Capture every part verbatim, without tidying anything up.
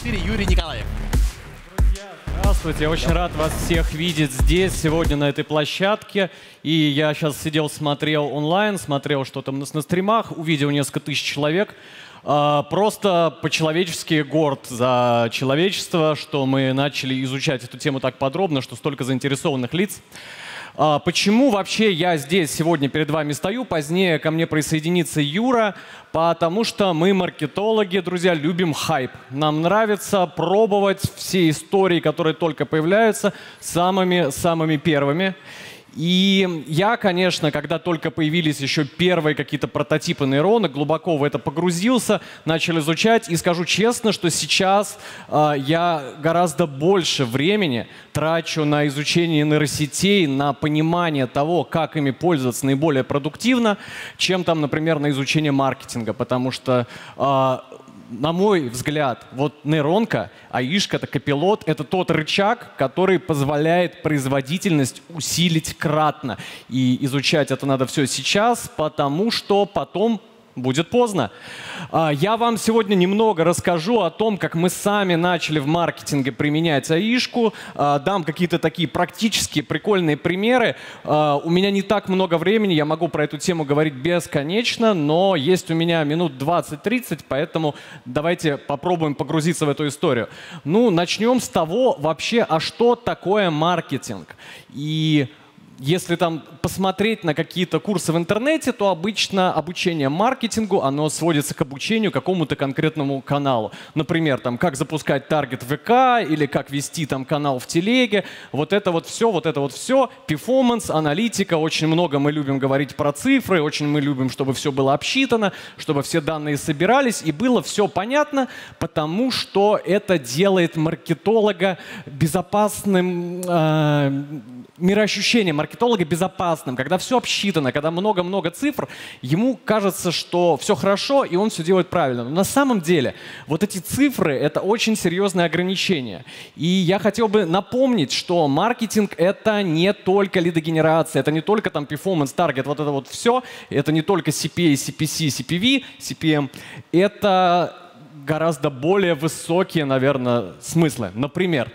четыре Юрий Николаев. Здравствуйте, я очень рад вас всех видеть здесь, сегодня на этой площадке. И я сейчас сидел, смотрел онлайн, смотрел, что там на стримах, увидел несколько тысяч человек. Просто по-человечески горд за человечество, что мы начали изучать эту тему так подробно, что столько заинтересованных лиц. Почему вообще я здесь сегодня перед вами стою? Позднее ко мне присоединится Юра, потому что мы, маркетологи, друзья, любим хайп. Нам нравится пробовать все истории, которые только появляются, самыми-самыми первыми. И я, конечно, когда только появились еще первые какие-то прототипы нейронок, глубоко в это погрузился, начал изучать. И скажу честно, что сейчас э, я гораздо больше времени трачу на изучение нейросетей, на понимание того, как ими пользоваться наиболее продуктивно, чем там, например, на изучение маркетинга. Потому что... Э, На мой взгляд, вот нейронка, АИшка, это копилот, это тот рычаг, который позволяет производительность усилить кратно. И изучать это надо все сейчас, потому что потом будет поздно. Я вам сегодня немного расскажу о том, как мы сами начали в маркетинге применять АИшку. Дам какие-то такие практические прикольные примеры. У меня не так много времени, я могу про эту тему говорить бесконечно, но есть у меня минут двадцать-тридцать, поэтому давайте попробуем погрузиться в эту историю. Ну, начнем с того вообще, а что такое маркетинг? И если там посмотреть на какие-то курсы в интернете, то обычно обучение маркетингу, оно сводится к обучению какому-то конкретному каналу. Например, там, как запускать таргет в ВК или как вести там канал в телеге. Вот это вот все, вот это вот все. Перформанс, аналитика. Очень много мы любим говорить про цифры, очень мы любим, чтобы все было обсчитано, чтобы все данные собирались и было все понятно, потому что это делает маркетолога безопасным, э, мироощущение маркетолога безопасным. Когда все обсчитано, когда много-много цифр, ему кажется, что все хорошо, и он все делает правильно. Но на самом деле вот эти цифры — это очень серьезное ограничение. И я хотел бы напомнить, что маркетинг — это не только лидогенерация, это не только там performance, target, вот это вот все. Это не только си пи эй, си пи си, си пи ви, си пи эм. Это гораздо более высокие, наверное, смыслы. Например,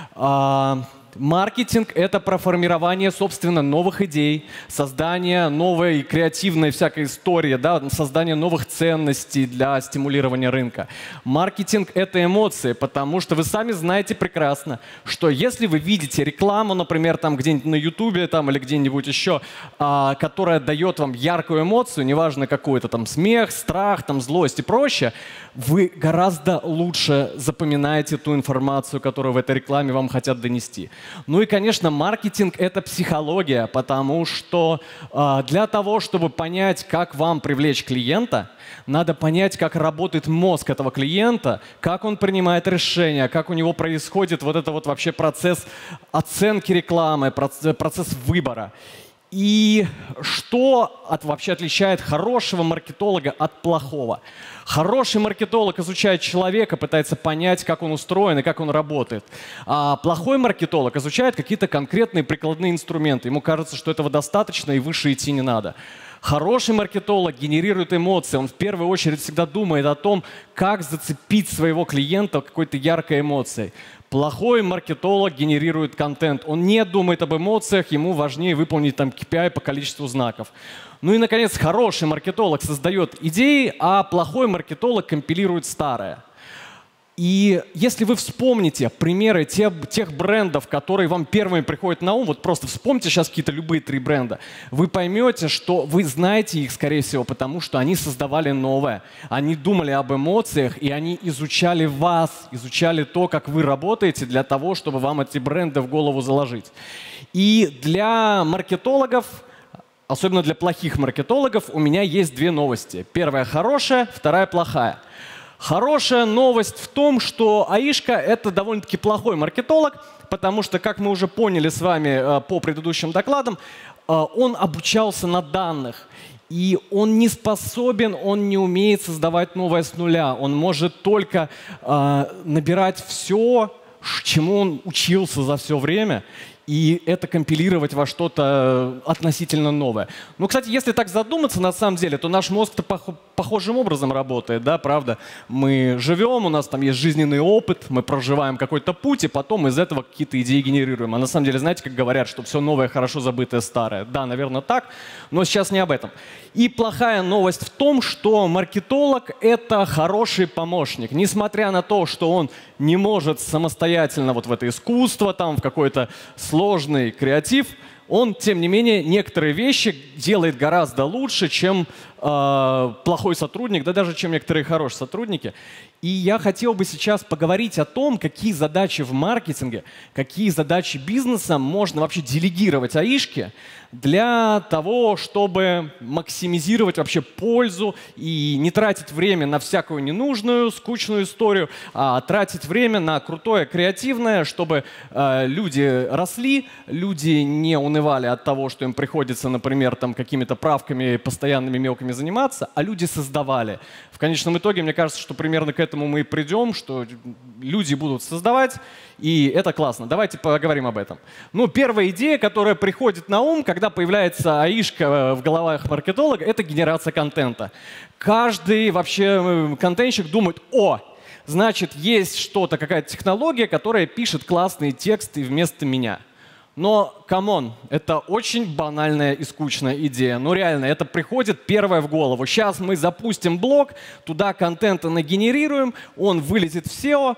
маркетинг — это про формирование, собственно, новых идей, создание новой креативной всякой истории, да, создание новых ценностей для стимулирования рынка. Маркетинг — это эмоции, потому что вы сами знаете прекрасно, что если вы видите рекламу, например, там где-нибудь на Ютубе там, или где-нибудь еще, а, которая дает вам яркую эмоцию, неважно какой это там смех, страх, там, злость и прочее, вы гораздо лучше запоминаете ту информацию, которую в этой рекламе вам хотят донести. Ну и, конечно, маркетинг — это психология, потому что э, для того, чтобы понять, как вам привлечь клиента, надо понять, как работает мозг этого клиента, как он принимает решения, как у него происходит вот это вот вообще процесс оценки рекламы, процесс, процесс выбора. И что от, вообще отличает хорошего маркетолога от плохого? Хороший маркетолог изучает человека, пытается понять, как он устроен и как он работает. А плохой маркетолог изучает какие-то конкретные прикладные инструменты. Ему кажется, что этого достаточно и выше идти не надо. Хороший маркетолог генерирует эмоции. Он в первую очередь всегда думает о том, как зацепить своего клиента какой-то яркой эмоцией. Плохой маркетолог генерирует контент. Он не думает об эмоциях, ему важнее выполнить там кей пи ай по количеству знаков. Ну и, наконец, хороший маркетолог создает идеи, а плохой маркетолог компилирует старое. И если вы вспомните примеры тех, тех брендов, которые вам первыми приходят на ум, вот просто вспомните сейчас какие-то любые три бренда, вы поймете, что вы знаете их, скорее всего, потому что они создавали новое. Они думали об эмоциях, и они изучали вас, изучали то, как вы работаете, для того, чтобы вам эти бренды в голову заложить. И для маркетологов, особенно для плохих маркетологов, у меня есть две новости. Первая хорошая, вторая плохая. Хорошая новость в том, что АИшка — это довольно-таки плохой маркетолог, потому что, как мы уже поняли с вами по предыдущим докладам, он обучался на данных. И он не способен, он не умеет создавать новое с нуля. Он может только набирать все, чему он учился за все время. и это компилировать во что-то относительно новое. Ну, кстати, если так задуматься, на самом деле, то наш мозг-то пох похожим образом работает, да, правда? Мы живем, у нас там есть жизненный опыт, мы проживаем какой-то путь, и потом из этого какие-то идеи генерируем. А на самом деле, знаете, как говорят, что все новое, хорошо забытое старое. Да, наверное, так, но сейчас не об этом. И плохая новость в том, что маркетолог — это хороший помощник. Несмотря на то, что он не может самостоятельно вот в это искусство, там, в какой-то сложный креатив, он, тем не менее, некоторые вещи делает гораздо лучше, чем э, плохой сотрудник, да даже чем некоторые хорошие сотрудники. И я хотел бы сейчас поговорить о том, какие задачи в маркетинге, какие задачи бизнеса можно вообще делегировать аишке для того, чтобы максимизировать вообще пользу и не тратить время на всякую ненужную, скучную историю, а тратить время на крутое, креативное, чтобы э, люди росли, люди не унывали от того, что им приходится, например, там какими-то правками постоянными мелкими заниматься, а люди создавали. В конечном итоге, мне кажется, что примерно к этому мы и придем, что люди будут создавать, и это классно. Давайте поговорим об этом. Ну, первая идея, которая приходит на ум, когда появляется аишка в головах маркетолога, это генерация контента. Каждый вообще контентщик думает: о, значит, есть что-то, какая-то технология, которая пишет классные тексты вместо меня. Но, камон, это очень банальная и скучная идея. Ну реально, это приходит первое в голову. Сейчас мы запустим блог, туда контента нагенерируем, он вылетит в сео.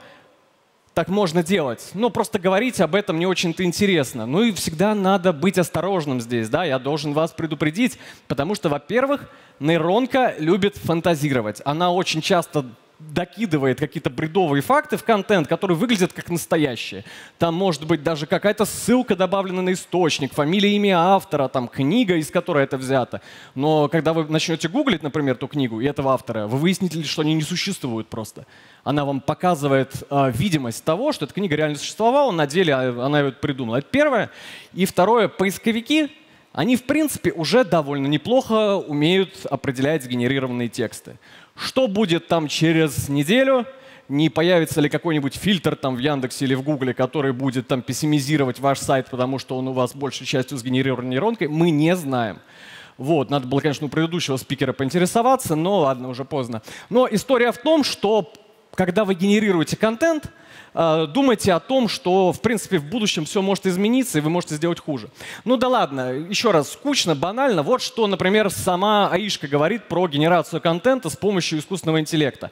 Так можно делать. Но просто говорить об этом не очень-то интересно. Ну и всегда надо быть осторожным здесь, да, я должен вас предупредить, потому что, во-первых, нейронка любит фантазировать. Она очень часто докидывает какие-то бредовые факты в контент, которые выглядят как настоящие. Там может быть даже какая-то ссылка добавлена на источник, фамилия, имя автора, там книга, из которой это взято. Но когда вы начнете гуглить, например, ту книгу и этого автора, вы выясните, что они не существуют просто. Она вам показывает э, видимость того, что эта книга реально существовала, на деле она ее придумала. Это первое. И второе, поисковики, они в принципе уже довольно неплохо умеют определять сгенерированные тексты. Что будет там через неделю? Не появится ли какой-нибудь фильтр там в Яндексе или в Гугле, который будет там пессимизировать ваш сайт, потому что он у вас большей частью сгенерирован нейронкой? Мы не знаем. Вот, надо было, конечно, у предыдущего спикера поинтересоваться, но ладно, уже поздно. Но история в том, что когда вы генерируете контент, думайте о том, что, в принципе, в будущем все может измениться, и вы можете сделать хуже. Ну да ладно, еще раз, скучно, банально. Вот что, например, сама аишка говорит про генерацию контента с помощью искусственного интеллекта.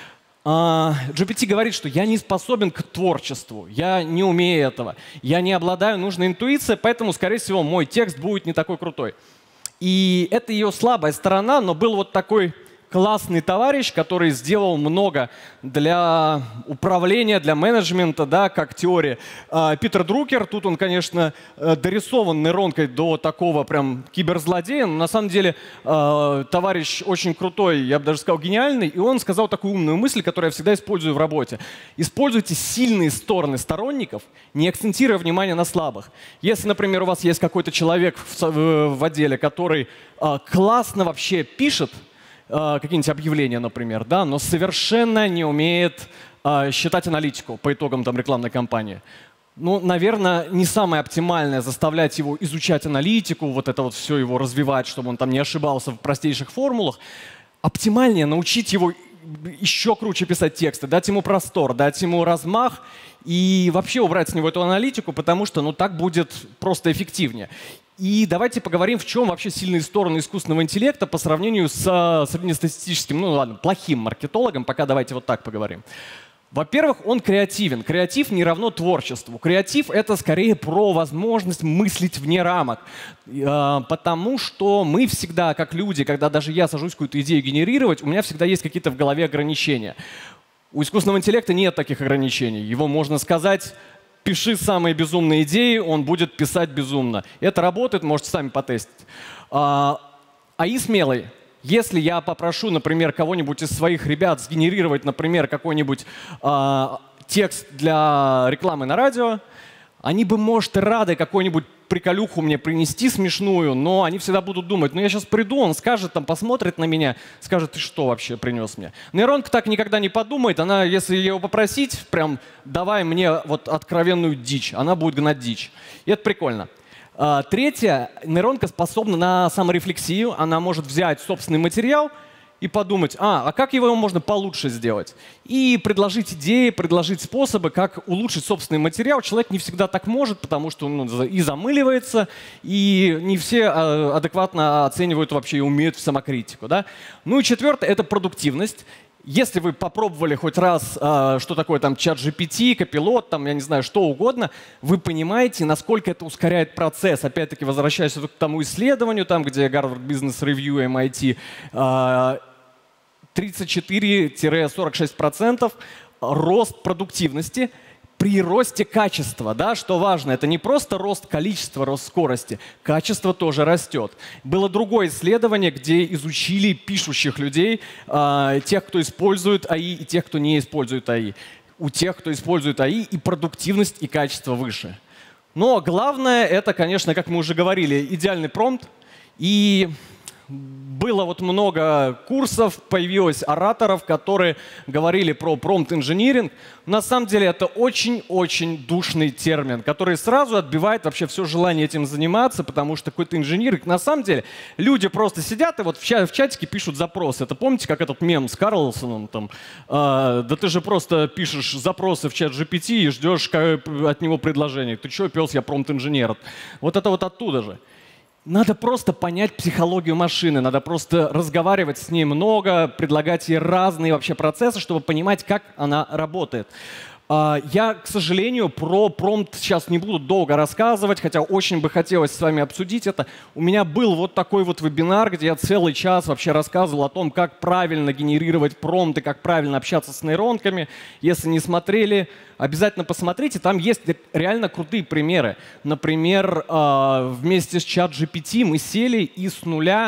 джи пи ти говорит, что я не способен к творчеству, я не умею этого, я не обладаю нужной интуицией, поэтому, скорее всего, мой текст будет не такой крутой. И это ее слабая сторона, но был вот такой классный товарищ, который сделал много для управления, для менеджмента, да, как теория. Питер Друкер, тут он, конечно, дорисован нейронкой до такого прям киберзлодея, но на самом деле товарищ очень крутой, я бы даже сказал гениальный, и он сказал такую умную мысль, которую я всегда использую в работе. Используйте сильные стороны сторонников, не акцентируя внимание на слабых. Если, например, у вас есть какой-то человек в, в отделе, который классно вообще пишет, какие-нибудь объявления, например, да, но совершенно не умеет э, считать аналитику по итогам там, рекламной кампании. Ну, наверное, не самое оптимальное заставлять его изучать аналитику, вот это вот все его развивать, чтобы он там не ошибался в простейших формулах. Оптимальнее научить его еще круче писать тексты, дать ему простор, дать ему размах и вообще убрать с него эту аналитику, потому что ну, так будет просто эффективнее. И давайте поговорим, в чем вообще сильные стороны искусственного интеллекта по сравнению с среднестатистическим, ну ладно, плохим маркетологом. Пока давайте вот так поговорим. Во-первых, он креативен. Креатив не равно творчеству. Креатив — это скорее про возможность мыслить вне рамок. Потому что мы всегда, как люди, когда даже я сажусь какую-то идею генерировать, у меня всегда есть какие-то в голове ограничения. У искусственного интеллекта нет таких ограничений. Его можно сказать: пиши самые безумные идеи, он будет писать безумно. Это работает, можете сами потестить. А, АИ смелый. Если я попрошу, например, кого-нибудь из своих ребят сгенерировать, например, какой-нибудь а, текст для рекламы на радио, они бы, может, и рады какой-нибудь приколюху мне принести смешную, но они всегда будут думать, ну я сейчас приду, он скажет, там, посмотрит на меня, скажет, ты что вообще принес мне? Нейронка так никогда не подумает, она, если ее попросить, прям давай мне вот откровенную дичь, она будет гнать дичь. И это прикольно. А, третье, нейронка способна на саморефлексию, она может взять собственный материал и подумать, а, а как его можно получше сделать? И предложить идеи, предложить способы, как улучшить собственный материал. Человек не всегда так может, потому что он ну, и замыливается, и не все э, адекватно оценивают вообще и умеют в самокритику. Да? Ну и четвертое — это продуктивность. Если вы попробовали хоть раз, э, что такое там чат джи пи ти, Copilot, там, я не знаю, что угодно, вы понимаете, насколько это ускоряет процесс. Опять-таки, возвращаясь к тому исследованию, там, где Harvard Business Review, эм ай ти, э, тридцать четыре — сорок шесть процентов рост продуктивности при росте качества. Да? Что важно, это не просто рост количества, рост скорости, качество тоже растет. Было другое исследование, где изучили пишущих людей, э, тех, кто использует эй ай, и тех, кто не использует эй ай. У тех, кто использует эй ай, и продуктивность, и качество выше. Но главное, это, конечно, как мы уже говорили, идеальный промпт. И было вот много курсов, появилось ораторов, которые говорили про промпт-инжиниринг. На самом деле это очень-очень душный термин, который сразу отбивает вообще все желание этим заниматься, потому что какой-то инжиниринг. На самом деле люди просто сидят и вот в, ча в чатике пишут запросы. Это помните, как этот мем с Карлсоном? Там, э, да ты же просто пишешь запросы в чат джи пи ти и ждешь от него предложений. Ты что, пес, я промпт-инженер. Вот это вот оттуда же. Надо просто понять психологию машины, надо просто разговаривать с ней много, предлагать ей разные вообще процессы, чтобы понимать, как она работает. Я, к сожалению, про промпт сейчас не буду долго рассказывать, хотя очень бы хотелось с вами обсудить это. У меня был вот такой вот вебинар, где я целый час вообще рассказывал о том, как правильно генерировать промпты, как правильно общаться с нейронками. Если не смотрели, обязательно посмотрите. Там есть реально крутые примеры. Например, вместе с чат джи пи ти мы сели и с нуля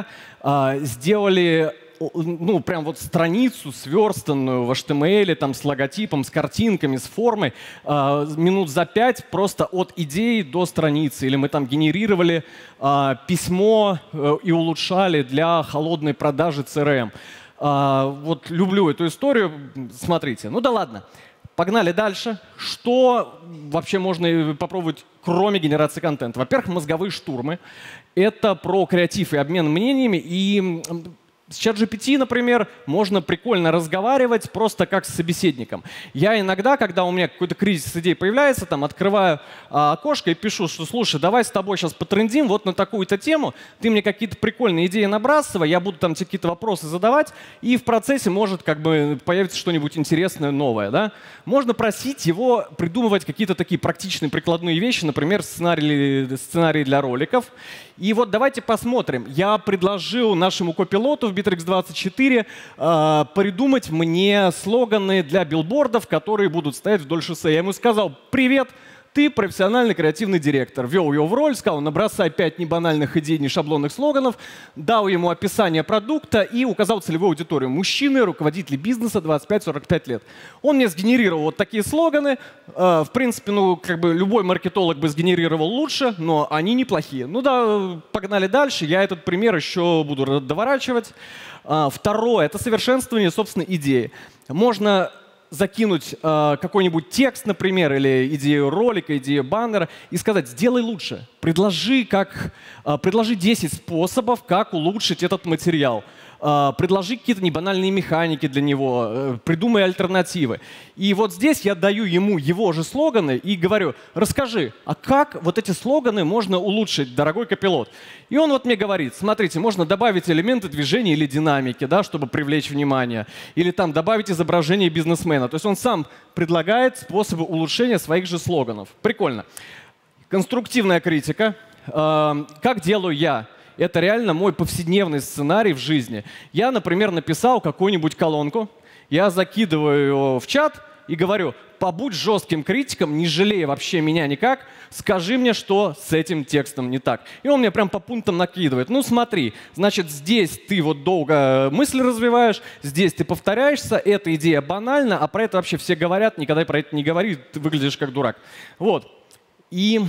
сделали ну, прям вот страницу, сверстанную в эйч ти эм эль, там, с логотипом, с картинками, с формой, э, минут за пять просто от идеи до страницы. Или мы там генерировали э, письмо э, и улучшали для холодной продажи си эр эм. Э, вот люблю эту историю, смотрите. Ну да ладно. Погнали дальше. Что вообще можно попробовать, кроме генерации контента? Во-первых, мозговые штурмы. Это про креатив и обмен мнениями. И с чат джи пи ти, например, можно прикольно разговаривать просто как с собеседником. Я иногда, когда у меня какой-то кризис идей появляется, там, открываю а, окошко и пишу, что слушай, давай с тобой сейчас потрендим вот на такую-то тему, ты мне какие-то прикольные идеи набрасывай, я буду там тебе какие-то вопросы задавать, и в процессе может как бы появиться что-нибудь интересное, новое. Да? Можно просить его придумывать какие-то такие практичные прикладные вещи, например, сценарии, сценарии для роликов. И вот давайте посмотрим. Я предложил нашему копилоту в Bittrex двадцать четыре э, придумать мне слоганы для билбордов, которые будут стоять вдоль шоссе. Я ему сказал: привет, ты профессиональный креативный директор. Ввел его в роль, сказал: набросай пять небанальных идей, не шаблонных слоганов, дал ему описание продукта и указал целевую аудиторию. Мужчины, руководители бизнеса, двадцать пять сорок пять лет. Он мне сгенерировал вот такие слоганы. Э, в принципе, ну, как бы любой маркетолог бы сгенерировал лучше, но они неплохие. Ну да, погнали дальше. Я этот пример еще буду доворачивать. Э, второе — это совершенствование собственной идеи. Можно закинуть э, какой-нибудь текст, например, или идею ролика, идею баннера и сказать: сделай лучше. Предложи, как, э, предложи десять способов, как улучшить этот материал. Э, предложи какие-то небанальные механики для него, э, придумай альтернативы. И вот здесь я даю ему его же слоганы и говорю: расскажи, а как вот эти слоганы можно улучшить, дорогой копилот? И он вот мне говорит: смотрите, можно добавить элементы движения или динамики, да, чтобы привлечь внимание, или там добавить изображение бизнесмена. То есть он сам предлагает способы улучшения своих же слоганов. Прикольно. Конструктивная критика. Э, как делаю я? Это реально мой повседневный сценарий в жизни. Я, например, написал какую-нибудь колонку, я закидываю ее в чат и говорю: побудь жестким критиком, не жалея вообще меня никак, скажи мне, что с этим текстом не так. И он мне прям по пунктам накидывает. Ну смотри, значит, здесь ты вот долго мысль развиваешь, здесь ты повторяешься, эта идея банальна, а про это вообще все говорят, никогда про это не говори, ты выглядишь как дурак. Вот. И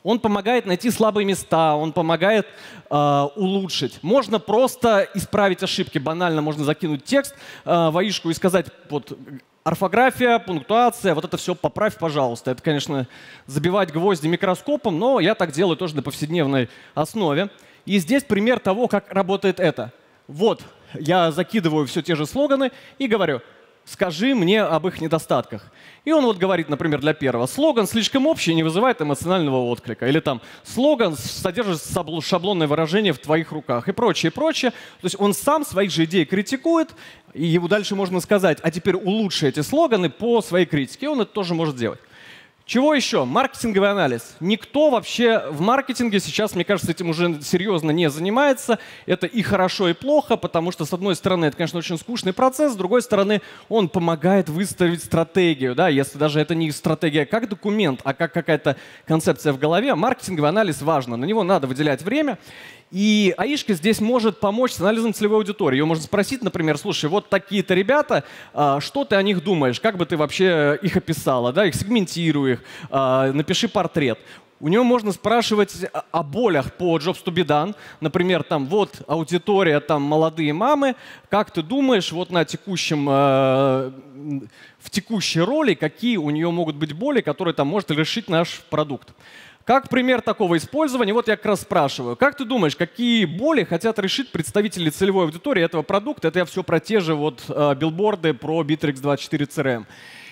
Он помогает найти слабые места, он помогает э, улучшить. Можно просто исправить ошибки. Банально можно закинуть текст э, в аишку и сказать, вот, орфография, пунктуация, вот это все поправь, пожалуйста. Это, конечно, забивать гвозди микроскопом, но я так делаю тоже на повседневной основе. И здесь пример того, как работает это. Вот, я закидываю все те же слоганы и говорю, скажи мне об их недостатках. И он вот говорит, например, для первого, слоган слишком общий и не вызывает эмоционального отклика. Или там, слоган содержит шаблонное выражение в твоих руках и прочее, и прочее. То есть он сам своих же идей критикует, и ему дальше можно сказать, а теперь улучши эти слоганы по своей критике. И он это тоже может сделать. Чего еще? Маркетинговый анализ. Никто вообще в маркетинге сейчас, мне кажется, этим уже серьезно не занимается. Это и хорошо, и плохо, потому что, с одной стороны, это, конечно, очень скучный процесс, с другой стороны, он помогает выстроить стратегию. Да? Если даже это не стратегия как документ, а как какая-то концепция в голове, маркетинговый анализ важно. На него надо выделять время. И аишка здесь может помочь с анализом целевой аудитории. Ее можно спросить, например, слушай, вот такие-то ребята, что ты о них думаешь? Как бы ты вообще их описала? Да? Их сегментируй их, напиши портрет. У нее можно спрашивать о болях по Jobs to be done. Например, там вот аудитория, там молодые мамы. Как ты думаешь, вот на текущем, э, в текущей роли, какие у нее могут быть боли, которые там может решить наш продукт? Как пример такого использования, вот я как раз спрашиваю, как ты думаешь, какие боли хотят решить представители целевой аудитории этого продукта? Это я все про те же вот э, билборды про Bittrex двадцать четыре си эр эм.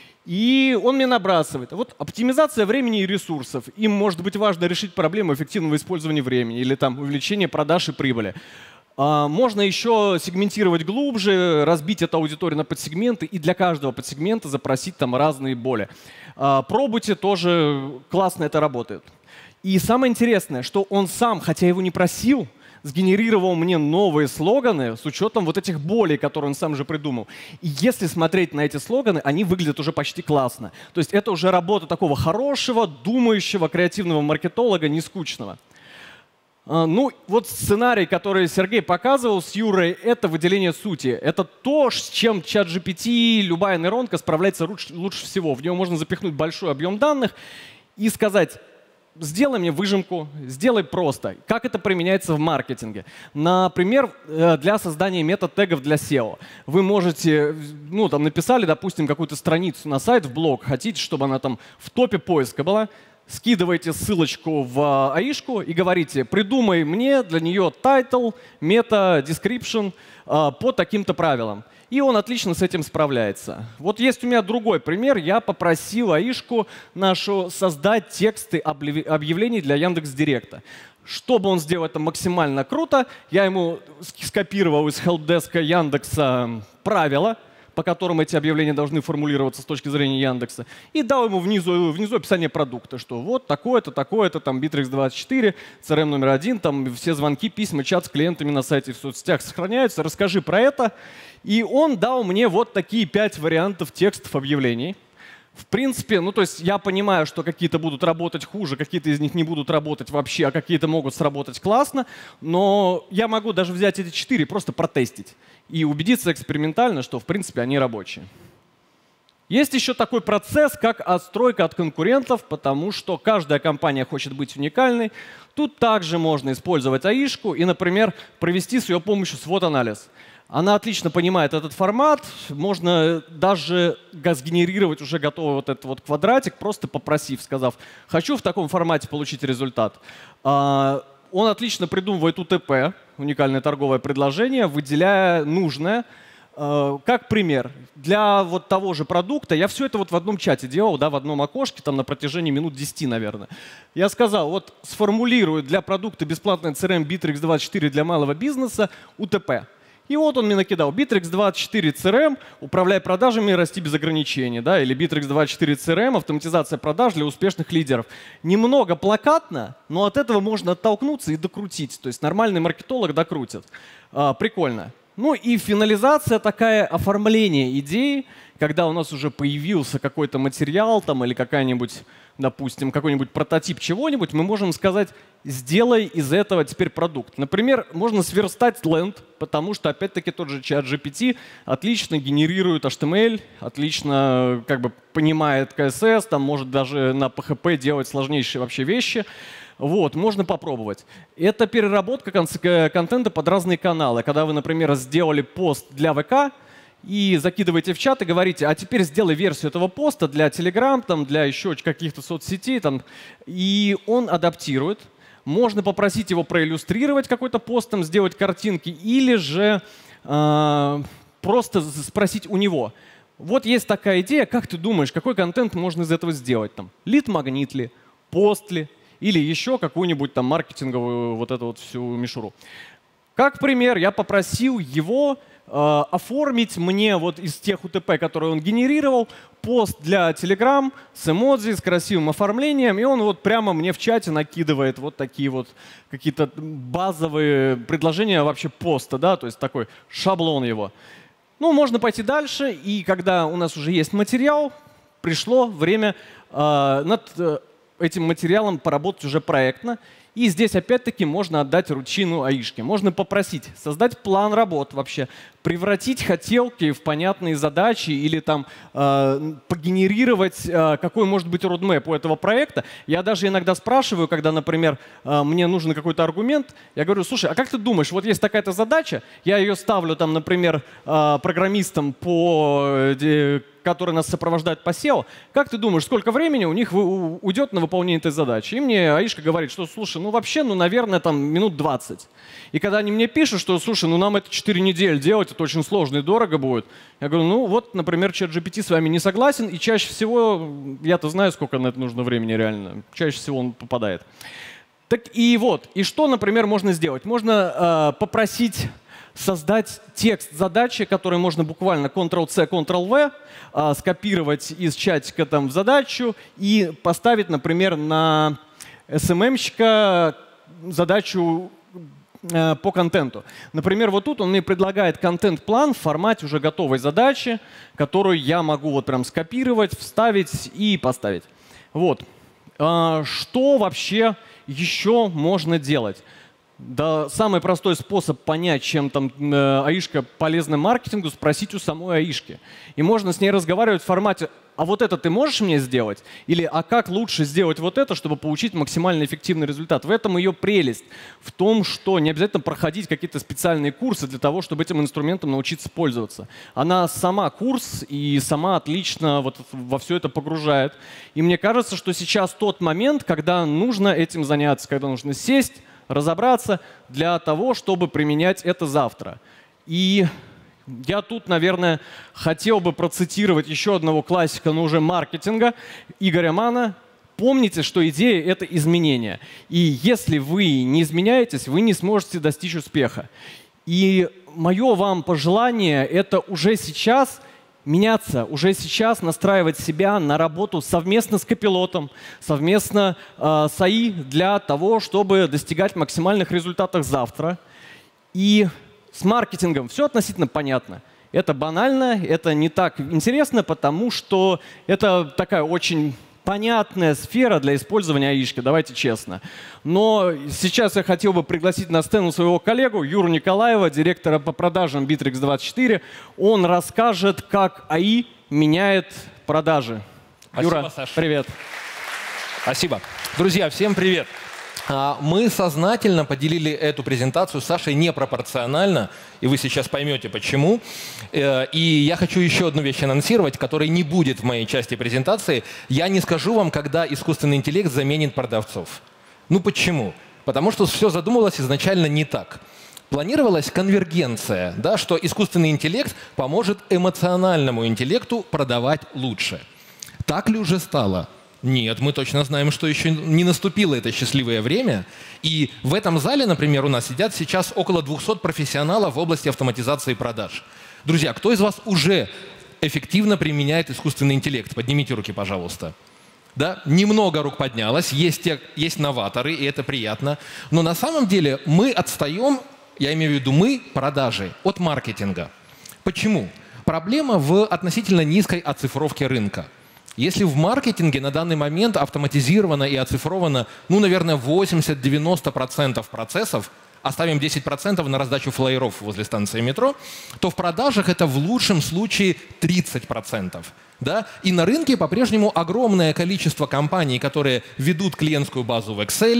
И он мне набрасывает. Вот оптимизация времени и ресурсов. Им может быть важно решить проблему эффективного использования времени или там увеличения продаж и прибыли. А, можно еще сегментировать глубже, разбить эту аудиторию на подсегменты и для каждого подсегмента запросить там разные боли. А, пробуйте, тоже классно это работает. И самое интересное, что он сам, хотя его не просил, сгенерировал мне новые слоганы с учетом вот этих болей, которые он сам же придумал. И если смотреть на эти слоганы, они выглядят уже почти классно. То есть это уже работа такого хорошего, думающего, креативного маркетолога, не скучного. Ну, вот сценарий, который Сергей показывал с Юрой, это выделение сути. Это то, с чем чат джи пи ти, любая нейронка справляется лучше всего. В него можно запихнуть большой объем данных и сказать, сделай мне выжимку, сделай просто. Как это применяется в маркетинге? Например, для создания метатегов для сео. Вы можете, ну, там написали, допустим, какую-то страницу на сайт, в блог, хотите, чтобы она там в топе поиска была, скидываете ссылочку в аишку и говорите, придумай мне для нее title, meta, description по таким-то правилам. И он отлично с этим справляется. Вот есть у меня другой пример. Я попросил аишку нашу создать тексты объявлений для Яндекс.Директа. Чтобы он сделал это максимально круто, я ему скопировал из хелпдеска Яндекса правила, по которым эти объявления должны формулироваться с точки зрения Яндекса, и дал ему внизу, внизу описание продукта, что вот такое-то, такое-то, там Bittrex двадцать четыре, си эр эм номер один, там все звонки, письма, чат с клиентами на сайте в соцсетях сохраняются, расскажи про это. И он дал мне вот такие пять вариантов текстов объявлений. В принципе, ну то есть я понимаю, что какие-то будут работать хуже, какие-то из них не будут работать вообще, а какие-то могут сработать классно, но я могу даже взять эти четыре, просто протестить и убедиться экспериментально, что в принципе они рабочие. Есть еще такой процесс, как отстройка от конкурентов, потому что каждая компания хочет быть уникальной. Тут также можно использовать аишку и, например, провести с ее помощью свод-анализ. Она отлично понимает этот формат, можно даже сгенерировать уже готовый вот этот вот квадратик, просто попросив, сказав, хочу в таком формате получить результат. Он отлично придумывает у тэ пэ, уникальное торговое предложение, выделяя нужное. Как пример, для вот того же продукта, я все это вот в одном чате делал, да, в одном окошке, там на протяжении минут десяти, наверное. Я сказал, вот сформулирую для продукта бесплатный си эр эм Bittrex двадцать четыре для малого бизнеса у тэ пэ. И вот он мне накидал Bittrex двадцать четыре си эр эм, управляй продажами и расти без ограничений. Да? Или Bittrex двадцать четыре си эр эм, автоматизация продаж для успешных лидеров. Немного плакатно, но от этого можно оттолкнуться и докрутить. То есть нормальный маркетолог докрутит. А, прикольно. Ну и финализация такая, оформление идеи, когда у нас уже появился какой-то материал там, или какая-нибудь, допустим, какой-нибудь прототип чего-нибудь, мы можем сказать, сделай из этого теперь продукт. Например, можно сверстать ленд, потому что, опять-таки, тот же чат джи пи ти отлично генерирует эйч ти эм эль, отлично как бы понимает си эс эс, там может даже на пи эйч пи делать сложнейшие вообще вещи. Вот, можно попробовать. Это переработка кон контента под разные каналы. Когда вы, например, сделали пост для ВК, и закидываете в чат и говорите, а теперь сделай версию этого поста для Telegram, там, для еще каких-то соцсетей, там, и он адаптирует. Можно попросить его проиллюстрировать какой-то пост, там, сделать картинки, или же э, просто спросить у него. Вот есть такая идея, как ты думаешь, какой контент можно из этого сделать? Там, лид-магнит ли, пост ли, или еще какую-нибудь там маркетинговую вот эту вот всю мишуру. Как пример, я попросил его э, оформить мне вот из тех УТП, которые он генерировал, пост для Telegram с эмодзи, с красивым оформлением, и он вот прямо мне в чате накидывает вот такие вот какие-то базовые предложения вообще поста, да, то есть такой шаблон его. Ну, можно пойти дальше, и когда у нас уже есть материал, пришло время э, над э, этим материалом поработать уже проектно. И здесь опять-таки можно отдать рутину АИшке. Можно попросить создать план работ вообще, превратить хотелки в понятные задачи или там э, погенерировать, э, какой может быть roadmap у этого проекта. Я даже иногда спрашиваю, когда, например, э, мне нужен какой-то аргумент, я говорю, слушай, а как ты думаешь, вот есть такая-то задача, я ее ставлю там, например, э, программистам по... Э, которые нас сопровождают по сео, как ты думаешь, сколько времени у них уйдет на выполнение этой задачи? И мне АИшка говорит, что, слушай, ну вообще, ну, наверное, там минут двадцать. И когда они мне пишут, что, слушай, ну нам это четыре недели делать, это очень сложно и дорого будет, я говорю, ну вот, например, ChatGPT с вами не согласен, и чаще всего, я-то знаю, сколько на это нужно времени реально, чаще всего он попадает. Так и вот, и что, например, можно сделать? Можно э, попросить создать текст задачи, который можно буквально контрол-C, контрол-V, э, скопировать из чатика там в задачу и поставить, например, на эс эм эм-щика задачу э, по контенту. Например, вот тут он мне предлагает контент-план в формате уже готовой задачи, которую я могу вот прям скопировать, вставить и поставить. Вот. Э, что вообще еще можно делать? Да, самый простой способ понять, чем там э, АИшка полезна маркетингу, спросить у самой АИшки. И можно с ней разговаривать в формате, а вот это ты можешь мне сделать? Или а как лучше сделать вот это, чтобы получить максимально эффективный результат? В этом ее прелесть. В том, что не обязательно проходить какие-то специальные курсы для того, чтобы этим инструментом научиться пользоваться. Она сама курс и сама отлично вот во все это погружает. И мне кажется, что сейчас тот момент, когда нужно этим заняться, когда нужно сесть, разобраться для того, чтобы применять это завтра. И я тут, наверное, хотел бы процитировать еще одного классика, но уже маркетинга, Игоря Манна. Помните, что идея — это изменение. И если вы не изменяетесь, вы не сможете достичь успеха. И мое вам пожелание — это уже сейчас меняться, уже сейчас настраивать себя на работу совместно с копилотом, совместно э, с АИ для того, чтобы достигать максимальных результатов завтра. И с маркетингом все относительно понятно. Это банально, это не так интересно, потому что это такая очень понятная сфера для использования АИшки, давайте честно. Но сейчас я хотел бы пригласить на сцену своего коллегу Юру Николаева, директора по продажам Битрикс двадцать четыре. Он расскажет, как АИ меняет продажи. Спасибо, Юра, Саша. Привет. Спасибо. Друзья, всем привет. Мы сознательно поделили эту презентацию с Сашей непропорционально, и вы сейчас поймете, почему. И я хочу еще одну вещь анонсировать, которой не будет в моей части презентации. Я не скажу вам, когда искусственный интеллект заменит продавцов. Ну почему? Потому что все задумывалось изначально не так. Планировалась конвергенция, да, что искусственный интеллект поможет эмоциональному интеллекту продавать лучше. Так ли уже стало? Нет, мы точно знаем, что еще не наступило это счастливое время. И в этом зале, например, у нас сидят сейчас около двухсот профессионалов в области автоматизации продаж. Друзья, кто из вас уже эффективно применяет искусственный интеллект? Поднимите руки, пожалуйста. Да? Немного рук поднялось, есть, те, есть новаторы, и это приятно. Но на самом деле мы отстаем, я имею в виду мы, продажи, от маркетинга. Почему? Проблема в относительно низкой оцифровке рынка. Если в маркетинге на данный момент автоматизировано и оцифровано, ну, наверное, восемьдесят-девяносто процентов процессов, оставим десять процентов на раздачу флаеров возле станции метро, то в продажах это в лучшем случае тридцать процентов. Да? И на рынке по-прежнему огромное количество компаний, которые ведут клиентскую базу в Excel,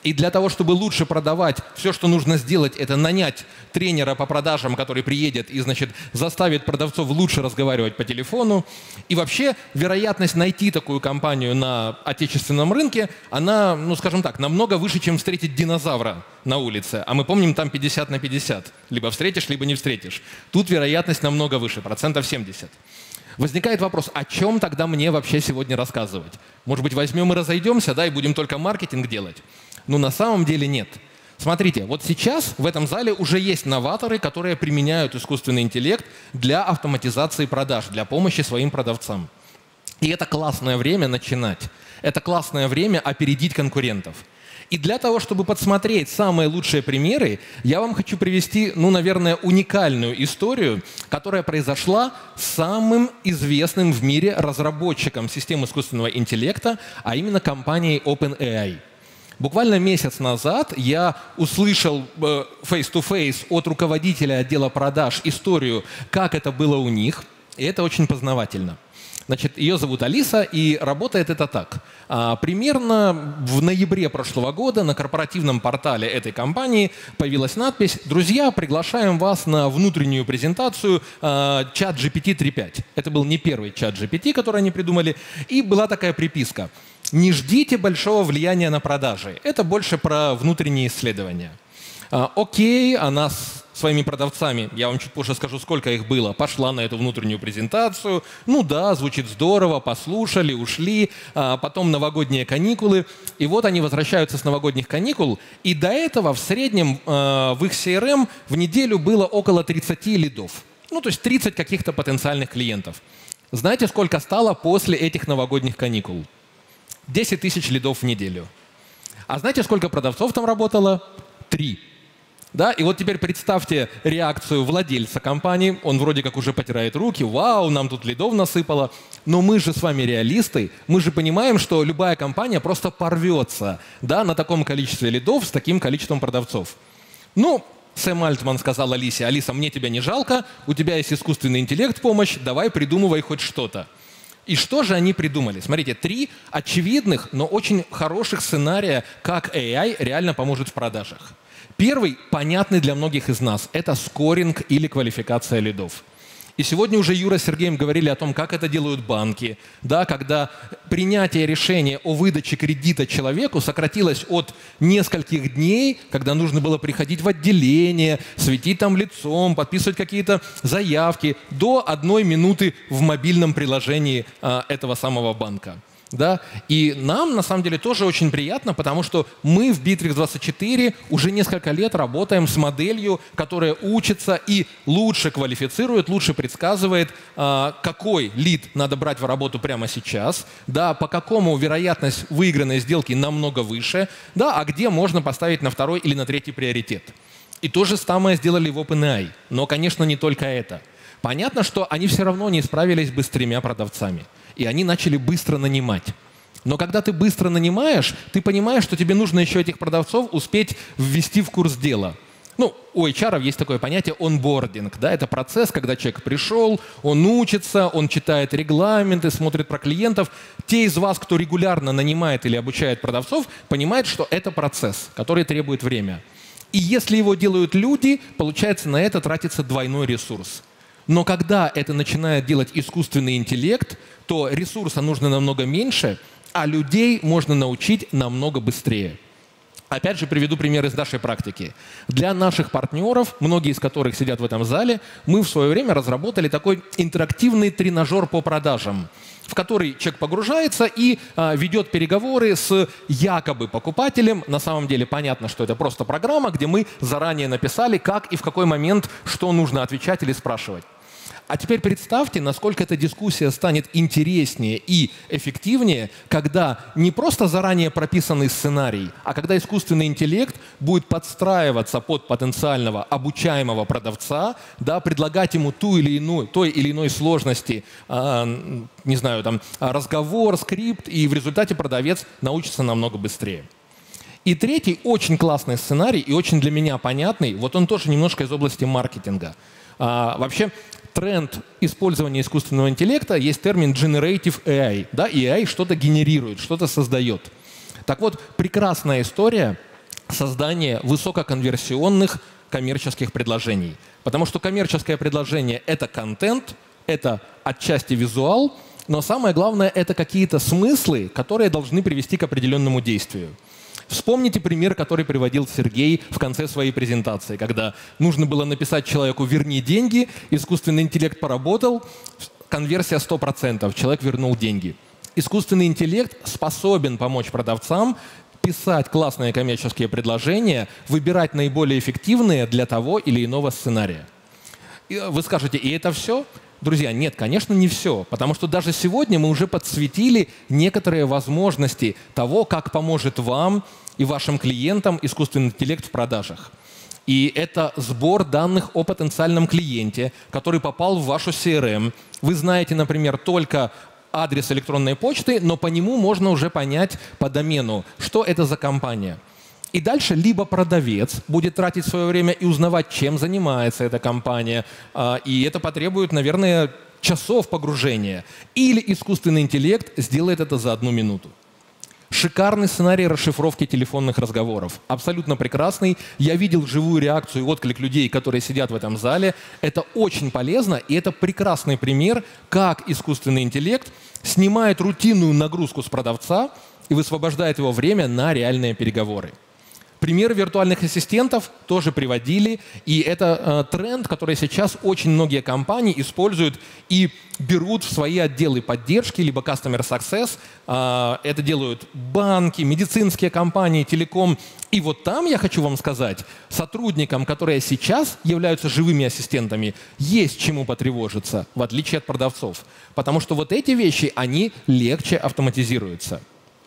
И для того, чтобы лучше продавать, все, что нужно сделать, это нанять тренера по продажам, который приедет и, значит, заставит продавцов лучше разговаривать по телефону. И вообще вероятность найти такую компанию на отечественном рынке, она, ну, скажем так, намного выше, чем встретить динозавра на улице. А мы помним, там пятьдесят на пятьдесят. Либо встретишь, либо не встретишь. Тут вероятность намного выше, процентов семьдесят. Возникает вопрос, о чем тогда мне вообще сегодня рассказывать? Может быть, возьмем и разойдемся, да, и будем только маркетинг делать? Но на самом деле нет. Смотрите, вот сейчас в этом зале уже есть новаторы, которые применяют искусственный интеллект для автоматизации продаж, для помощи своим продавцам. И это классное время начинать. Это классное время опередить конкурентов. И для того, чтобы подсмотреть самые лучшие примеры, я вам хочу привести, ну, наверное, уникальную историю, которая произошла с самым известным в мире разработчиком систем искусственного интеллекта, а именно компанией OpenAI. Буквально месяц назад я услышал э, face-to-face от руководителя отдела продаж историю, как это было у них, и это очень познавательно. Значит, ее зовут Алиса, и работает это так. А, примерно в ноябре прошлого года на корпоративном портале этой компании появилась надпись: «Друзья, приглашаем вас на внутреннюю презентацию а, чат джи пи ти три точка пять». Это был не первый чат джи пи ти, который они придумали, и была такая приписка: «Не ждите большого влияния на продажи». Это больше про внутренние исследования. А, окей, она с своими продавцами, я вам чуть позже скажу, сколько их было, пошла на эту внутреннюю презентацию. Ну да, звучит здорово, послушали, ушли. А потом новогодние каникулы. И вот они возвращаются с новогодних каникул. И до этого в среднем э, в их си эр эм в неделю было около тридцати лидов. Ну, то есть тридцать каких-то потенциальных клиентов. Знаете, сколько стало после этих новогодних каникул? десять тысяч лидов в неделю. А знаете, сколько продавцов там работало? Три. Да? И вот теперь представьте реакцию владельца компании. Он вроде как уже потирает руки. Вау, нам тут лидов насыпало. Но мы же с вами реалисты. Мы же понимаем, что любая компания просто порвется, да, на таком количестве лидов с таким количеством продавцов. Ну, Сэм Альтман сказал Алисе: «Алиса, мне тебя не жалко, у тебя есть искусственный интеллект, помощь, давай придумывай хоть что-то». И что же они придумали? Смотрите, три очевидных, но очень хороших сценария, как эй ай реально поможет в продажах. Первый, понятный для многих из нас, это скоринг или квалификация лидов. И сегодня уже Юра с Сергеем говорили о том, как это делают банки, да, когда принятие решения о выдаче кредита человеку сократилось от нескольких дней, когда нужно было приходить в отделение, светить там лицом, подписывать какие-то заявки, до одной минуты в мобильном приложении а, этого самого банка. Да? И нам, на самом деле, тоже очень приятно, потому что мы в Битрикс двадцать четыре уже несколько лет работаем с моделью, которая учится и лучше квалифицирует, лучше предсказывает, какой лид надо брать в работу прямо сейчас, да, по какому вероятность выигранной сделки намного выше, да, а где можно поставить на второй или на третий приоритет. И то же самое сделали в OpenAI. Но, конечно, не только это. Понятно, что они все равно не справились бы с тремя продавцами. И они начали быстро нанимать. Но когда ты быстро нанимаешь, ты понимаешь, что тебе нужно еще этих продавцов успеть ввести в курс дела. Ну, у эйч ар есть такое понятие онбординг. Да? Это процесс, когда человек пришел, он учится, он читает регламенты, смотрит про клиентов. Те из вас, кто регулярно нанимает или обучает продавцов, понимают, что это процесс, который требует время. И если его делают люди, получается, на это тратится двойной ресурс. Но когда это начинает делать искусственный интеллект, то ресурса нужно намного меньше, а людей можно научить намного быстрее. Опять же, приведу пример из нашей практики. Для наших партнеров, многие из которых сидят в этом зале, мы в свое время разработали такой интерактивный тренажер по продажам, в который человек погружается и а, ведет переговоры с якобы покупателем. На самом деле понятно, что это просто программа, где мы заранее написали, как и в какой момент что нужно отвечать или спрашивать. А теперь представьте, насколько эта дискуссия станет интереснее и эффективнее, когда не просто заранее прописанный сценарий, а когда искусственный интеллект будет подстраиваться под потенциального обучаемого продавца, да, предлагать ему ту или иную, той или иной сложности, э, не знаю, там, разговор, скрипт, и в результате продавец научится намного быстрее. И третий очень классный сценарий и очень для меня понятный, вот он тоже немножко из области маркетинга. А, вообще, тренд использования искусственного интеллекта есть термин generative эй ай. Да? И эй ай что-то генерирует, что-то создает. Так вот, прекрасная история создание высококонверсионных коммерческих предложений. Потому что коммерческое предложение – это контент, это отчасти визуал, но самое главное – это какие-то смыслы, которые должны привести к определенному действию. Вспомните пример, который приводил Сергей в конце своей презентации, когда нужно было написать человеку «верни деньги», искусственный интеллект поработал, конверсия сто процентов, человек вернул деньги. Искусственный интеллект способен помочь продавцам писать классные коммерческие предложения, выбирать наиболее эффективные для того или иного сценария. И вы скажете, и это все? Друзья, нет, конечно, не все, потому что даже сегодня мы уже подсветили некоторые возможности того, как поможет вам и вашим клиентам искусственный интеллект в продажах. И это сбор данных о потенциальном клиенте, который попал в вашу си эр эм. Вы знаете, например, только адрес электронной почты, но по нему можно уже понять по домену, что это за компания. И дальше либо продавец будет тратить свое время и узнавать, чем занимается эта компания, и это потребует, наверное, часов погружения, или искусственный интеллект сделает это за одну минуту. Шикарный сценарий расшифровки телефонных разговоров. Абсолютно прекрасный. Я видел живую реакцию и отклик людей, которые сидят в этом зале. Это очень полезно, и это прекрасный пример, как искусственный интеллект снимает рутинную нагрузку с продавца и высвобождает его время на реальные переговоры. Примеры виртуальных ассистентов тоже приводили, и это э, тренд, который сейчас очень многие компании используют и берут в свои отделы поддержки, либо Customer Success. Э, это делают банки, медицинские компании, телеком. И вот там, я хочу вам сказать, сотрудникам, которые сейчас являются живыми ассистентами, есть чему потревожиться, в отличие от продавцов. Потому что вот эти вещи, они легче автоматизируются.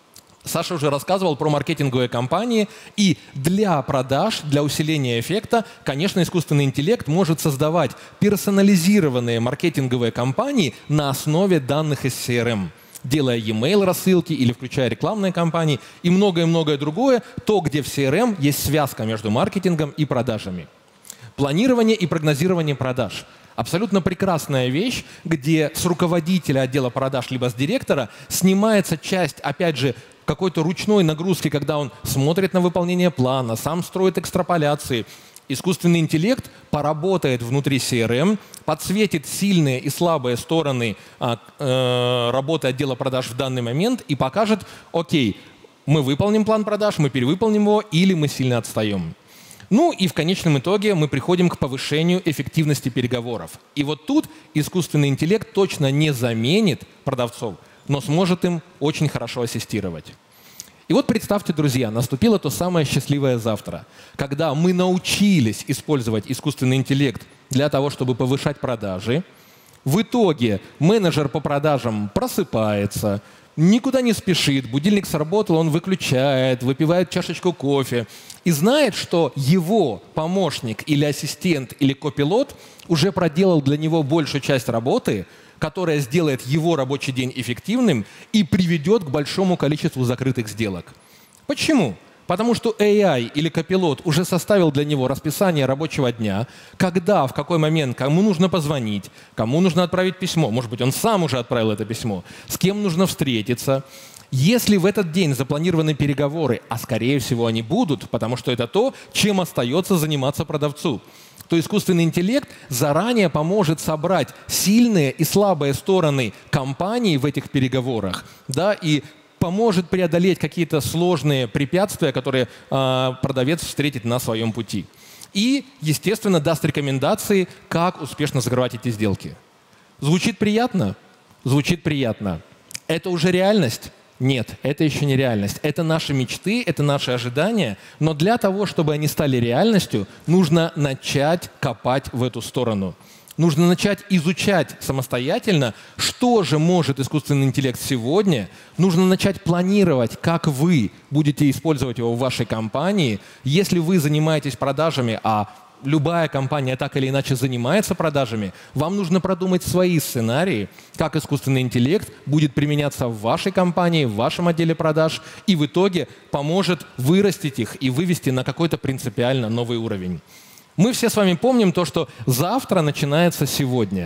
Саша уже рассказывал про маркетинговые кампании, и для продаж, для усиления эффекта, конечно, искусственный интеллект может создавать персонализированные маркетинговые кампании на основе данных из си эр эм, делая e-mail рассылки или включая рекламные кампании и многое-многое другое, то, где в си эр эм есть связка между маркетингом и продажами. Планирование и прогнозирование продаж. Абсолютно прекрасная вещь, где с руководителя отдела продаж либо с директора снимается часть, опять же, какой-то ручной нагрузки, когда он смотрит на выполнение плана, сам строит экстраполяции. Искусственный интеллект поработает внутри си эр эм, подсветит сильные и слабые стороны а, э, работы отдела продаж в данный момент и покажет, окей, мы выполним план продаж, мы перевыполним его или мы сильно отстаем. Ну и в конечном итоге мы приходим к повышению эффективности переговоров. И вот тут искусственный интеллект точно не заменит продавцов, но сможет им очень хорошо ассистировать. И вот представьте, друзья, наступило то самое счастливое завтра, когда мы научились использовать искусственный интеллект для того, чтобы повышать продажи. В итоге менеджер по продажам просыпается, никуда не спешит, будильник сработал, он выключает, выпивает чашечку кофе и знает, что его помощник или ассистент или копилот уже проделал для него большую часть работы, которая сделает его рабочий день эффективным и приведет к большому количеству закрытых сделок. Почему? Потому что эй ай или копилот уже составил для него расписание рабочего дня, когда, в какой момент, кому нужно позвонить, кому нужно отправить письмо, может быть, он сам уже отправил это письмо, с кем нужно встретиться. Если в этот день запланированы переговоры, а скорее всего они будут, потому что это то, чем остается заниматься продавцу, то искусственный интеллект заранее поможет собрать сильные и слабые стороны компании в этих переговорах, да, и поможет преодолеть какие-то сложные препятствия, которые э, продавец встретит на своем пути. И, естественно, даст рекомендации, как успешно закрывать эти сделки. Звучит приятно? Звучит приятно. Это уже реальность? Нет, это еще не реальность. Это наши мечты, это наши ожидания, но для того, чтобы они стали реальностью, нужно начать копать в эту сторону. Нужно начать изучать самостоятельно, что же может искусственный интеллект сегодня. Нужно начать планировать, как вы будете использовать его в вашей компании. Если вы занимаетесь продажами, а любая компания так или иначе занимается продажами, вам нужно продумать свои сценарии, как искусственный интеллект будет применяться в вашей компании, в вашем отделе продаж, и в итоге поможет вырастить их и вывести на какой-то принципиально новый уровень. Мы все с вами помним то, что завтра начинается сегодня.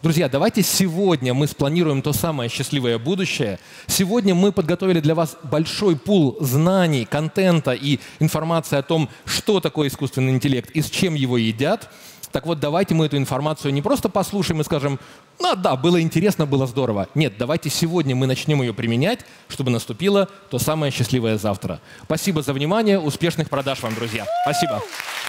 Друзья, давайте сегодня мы спланируем то самое счастливое будущее. Сегодня мы подготовили для вас большой пул знаний, контента и информации о том, что такое искусственный интеллект и с чем его едят. Так вот, давайте мы эту информацию не просто послушаем и скажем: ну да, было интересно, было здорово. Нет, давайте сегодня мы начнем ее применять, чтобы наступило то самое счастливое завтра. Спасибо за внимание, успешных продаж вам, друзья. Спасибо.